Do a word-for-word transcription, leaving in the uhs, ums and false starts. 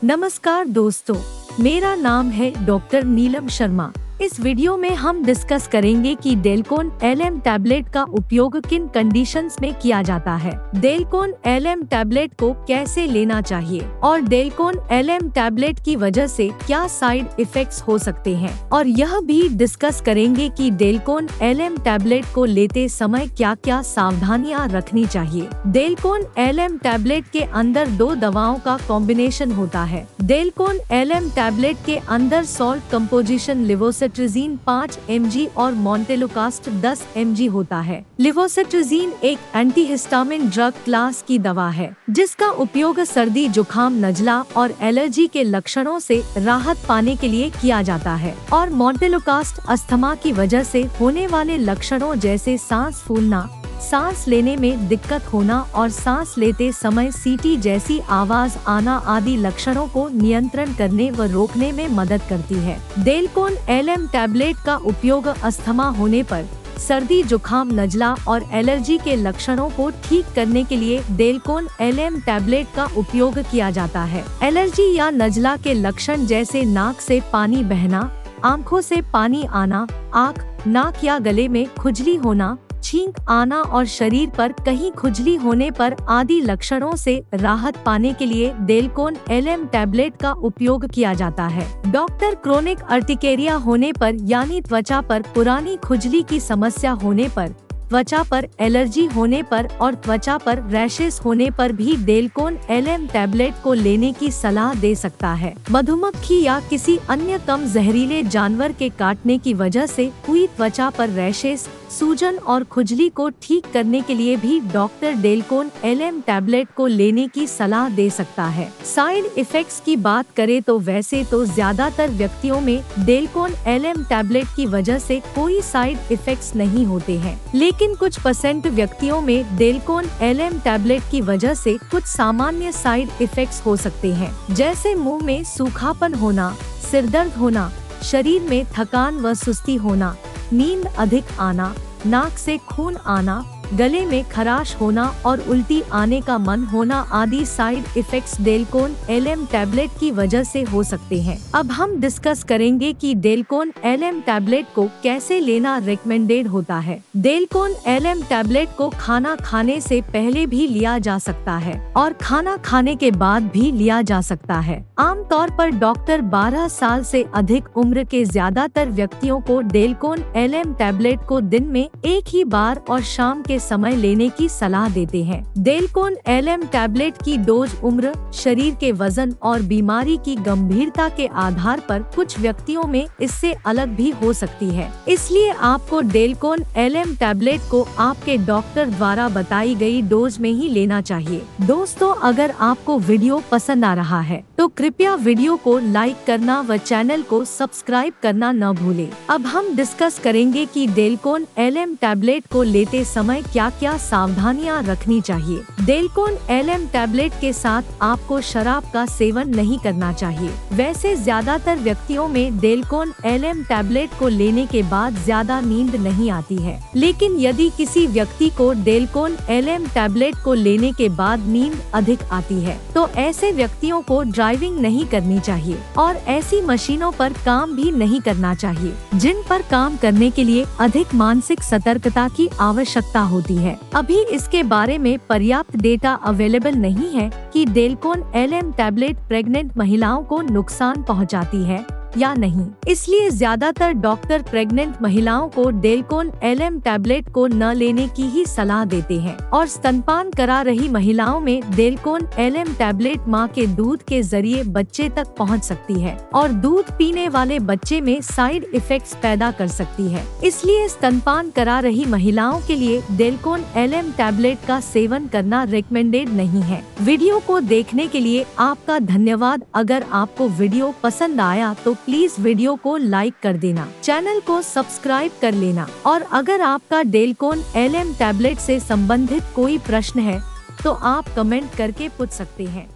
नमस्कार दोस्तों, मेरा नाम है डॉक्टर नीलम शर्मा। इस वीडियो में हम डिस्कस करेंगे कि डेलकोन एल एम टैबलेट का उपयोग किन कंडीशंस में किया जाता है, डेलकोन एल एम टैबलेट को कैसे लेना चाहिए और डेलकोन एल एम टैबलेट की वजह से क्या साइड इफेक्ट्स हो सकते हैं। और यह भी डिस्कस करेंगे कि डेलकोन एल एम टैबलेट को लेते समय क्या क्या सावधानियां रखनी चाहिए। डेलकोन एल एम टैबलेट के अंदर दो दवाओं का कॉम्बिनेशन होता है। डेलकोन एल एम टैबलेट के अंदर सॉल्ट कंपोजिशन लिवोसिट्राजीन पाँच एम जी और मोंटेलोकास्ट दस एम जी होता है। लिवोसिट्राजीन एक एंटीहिस्टामिन ड्रग क्लास की दवा है जिसका उपयोग सर्दी, जुकाम, नजला और एलर्जी के लक्षणों से राहत पाने के लिए किया जाता है। और मोंटेलोकास्ट अस्थमा की वजह से होने वाले लक्षणों जैसे सांस फूलना, सांस लेने में दिक्कत होना और सांस लेते समय सीटी जैसी आवाज आना आदि लक्षणों को नियंत्रण करने व रोकने में मदद करती है। डेलकोन एल एम टैबलेट का उपयोग अस्थमा होने पर, सर्दी, जुकाम, नजला और एलर्जी के लक्षणों को ठीक करने के लिए डेलकोन एल एम टैबलेट का उपयोग किया जाता है। एलर्जी या नजला के लक्षण जैसे नाक से पानी बहना, आंखों से पानी आना, आँख, नाक या गले में खुजली होना, छींक आना और शरीर पर कहीं खुजली होने पर आदि लक्षणों से राहत पाने के लिए डेलकोन एल एम टैबलेट का उपयोग किया जाता है। डॉक्टर क्रोनिक अर्टिकेरिया होने पर यानी त्वचा पर पुरानी खुजली की समस्या होने पर, त्वचा पर एलर्जी होने पर और त्वचा पर रैशेस होने पर भी डेलकोन एल एम टैबलेट को लेने की सलाह दे सकता है। मधुमक्खी या किसी अन्य कम जहरीले जानवर के काटने की वजह से हुई त्वचा पर रैशेस, सूजन और खुजली को ठीक करने के लिए भी doctor Delcon L M tablet को लेने की सलाह दे सकता है। साइड इफेक्ट्स की बात करें तो वैसे तो ज्यादातर व्यक्तियों में डेलकोन एल एम टैबलेट की वजह से कोई साइड इफेक्ट्स नहीं होते हैं, लेकिन कुछ परसेंट व्यक्तियों में डेलकोन एल एम टैबलेट की वजह से कुछ सामान्य साइड इफेक्ट्स हो सकते हैं, जैसे मुंह में सूखापन होना, सिरदर्द होना, शरीर में थकान व सुस्ती होना, नींद अधिक आना, नाक से खून आना, गले में खराश होना और उल्टी आने का मन होना आदि side effects Delcon L M tablet की वजह से हो सकते हैं। अब हम डिस्कस करेंगे कि डेलकोन एल एम टैबलेट को कैसे लेना रिकमेंडेड होता है। डेलकोन एल एम टैबलेट को खाना खाने से पहले भी लिया जा सकता है और खाना खाने के बाद भी लिया जा सकता है। आमतौर पर डॉक्टर बारह साल से अधिक उम्र के ज्यादातर व्यक्तियों को डेलकोन एल एम टैबलेट को दिन में एक ही बार और शाम के समय लेने की सलाह देते हैं। डेलकोन एल एम टैबलेट की डोज उम्र, शरीर के वजन और बीमारी की गंभीरता के आधार पर कुछ व्यक्तियों में इससे अलग भी हो सकती है। इसलिए आपको डेलकोन एल एम टैबलेट को आपके डॉक्टर द्वारा बताई गई डोज में ही लेना चाहिए। दोस्तों, अगर आपको वीडियो पसंद आ रहा है तो कृपया वीडियो को लाइक करना व चैनल को सब्सक्राइब करना न भूलें। अब हम डिस्कस करेंगे कि डेलकोन एल एम टैबलेट को लेते समय क्या क्या सावधानियां रखनी चाहिए। डेलकोन एल एम टैबलेट के साथ आपको शराब का सेवन नहीं करना चाहिए। वैसे ज्यादातर व्यक्तियों में डेलकोन एल एम टैबलेट को लेने के बाद ज्यादा नींद नहीं आती है, लेकिन यदि किसी व्यक्ति को डेलकोन एल एम टैबलेट को लेने के बाद नींद अधिक आती है तो ऐसे व्यक्तियों को ड्राइविंग नहीं करनी चाहिए और ऐसी मशीनों पर काम भी नहीं करना चाहिए जिन पर काम करने के लिए अधिक मानसिक सतर्कता की आवश्यकता होती है। अभी इसके बारे में पर्याप्त डेटा अवेलेबल नहीं है कि Delcon L M tablet pregnant महिलाओं को नुकसान पहुंचाती है या नहीं। इसलिए ज्यादातर डॉक्टर प्रेग्नेंट महिलाओं को डेलकोन एल एम टैबलेट को न लेने की ही सलाह देते हैं और स्तनपान करा रही महिलाओं में डेलकोन एल एम टैबलेट मां के दूध के जरिए बच्चे तक पहुंच सकती है और दूध पीने वाले बच्चे में साइड इफेक्ट्स पैदा कर सकती है। इसलिए स्तनपान करा रही महिलाओं के लिए डेलकोन एल एम टैबलेट का सेवन करना रिकमेंडेड नहीं है। वीडियो को देखने के लिए आपका धन्यवाद। अगर आपको वीडियो पसंद आया तो प्लीज वीडियो को लाइक कर देना, चैनल को सब्सक्राइब कर लेना और अगर आपका डेलकोन एल एम टैबलेट से संबंधित कोई प्रश्न है तो आप कमेंट करके पूछ सकते हैं।